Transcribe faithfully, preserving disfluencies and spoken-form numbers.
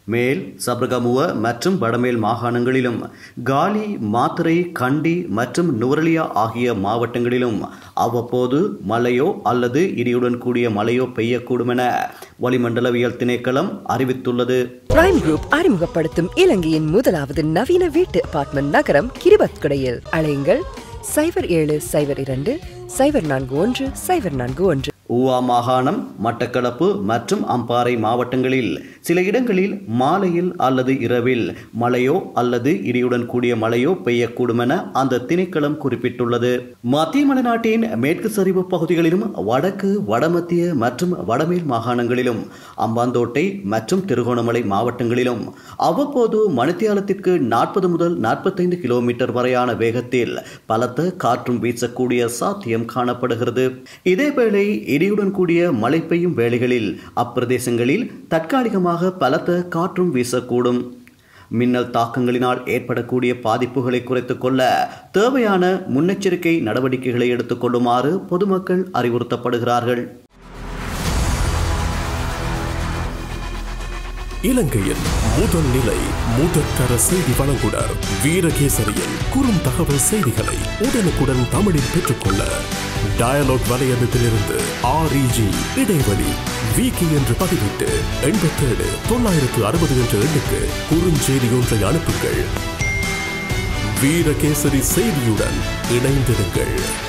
மேல் சப்ரகமுவ மற்றும் வடமேல் மாகாணங்களிலும் காலி மாத்தறை கண்டி மற்றும் நுவரெலியா ஆகிய மாவட்டங்களிலும் அவ்வப்போது மழையோ அல்லது இடியுடன் கூடிய மழையோ பெய்யக்கூடும் என வளிமண்டலவியல் திணைக்களம் அறிவித்துள்ளது. பிரைம் குரூப் அறிமுகப்படுத்தும் இலங்கையின் முதலாவது நவீன வீட்டு அபார்ட்மெண்ட் நகரம் கிரிபத்குடையில். அழையுங்கள் சைபர் ஏழு சைபர் இரண்டு சைபர் நான்கு ஒன்று சைபர் நான்கு ஒன்று. ஊவா மாகாணம், மட்டக்களப்பு மற்றும் அம்பாறை மாவட்டங்களில் சில இடங்களில் மாலையில் அல்லது இரவில் மழையோ அல்லது இடியுடன் கூடிய மழையோ பெய்யக்கூடும் என அந்த திணைக்களம் குறிப்பிட்டுள்ளது. மத்திய மலைநாட்டின் மேற்கு சரிவு பகுதிகளிலும் வடக்கு, வடமத்திய மற்றும் வடமேல் மாகாணங்களிலும் அம்பாந்தோட்டை மற்றும் திருகோணமலை மாவட்டங்களிலும் அவ்வப்போது மணித்தியாலத்திற்கு நாற்பது முதல் நாற்பத்தைந்து கிலோமீட்டர் வரையான வேகத்தில் பலத்த காற்றும் வீசக்கூடிய சாத்தியம் காணப்படுகிறது. இதேவேளை இடியுடன் கூடிய மழை பெய்யும் வேளைகளில் அப்பிரதேசங்களில் தற்காலிகமாக பலத்த காற்றும் வீசக்கூடும். மின்னல் தாக்கங்களினால் ஏற்படக்கூடிய பாதிப்புகளை குறைத்துக் கொள்ள தேவையான முன்னெச்சரிக்கை நடவடிக்கைகளை எடுத்துக் கொள்ளுமாறு பொதுமக்கள் அறிவுறுத்தப்படுகிறார்கள். இலங்கையின் முதல் நிலை முதற்கர செய்தி வழங்குனர் வீரகேசரியின் குறும் தகவல் செய்திகளை உடனுக்குடன் தமிழில் பெற்றுக்கொள்ள டயலாக் வலையமைப்பிலிருந்து ஆர்இஜி இடைவெளி வீக்கி என்று பதிவிட்டு எண்பத்தேழு தொள்ளாயிரத்து அறுபது என்ற எண்ணுக்கு குறுஞ்செய்தி ஒன்றை அனுப்புங்கள். வீரகேசரி செய்தியுடன் இணைந்திருங்கள்.